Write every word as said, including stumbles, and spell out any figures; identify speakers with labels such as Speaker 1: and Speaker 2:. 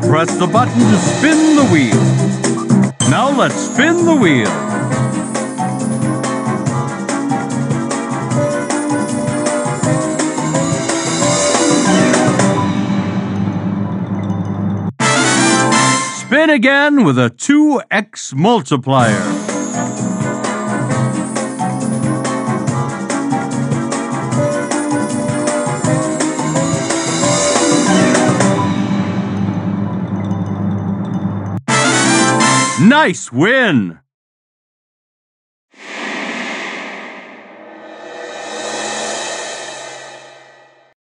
Speaker 1: press the button to spin the wheel. Now let's spin the wheel. Spin again with a two x multiplier. Nice win!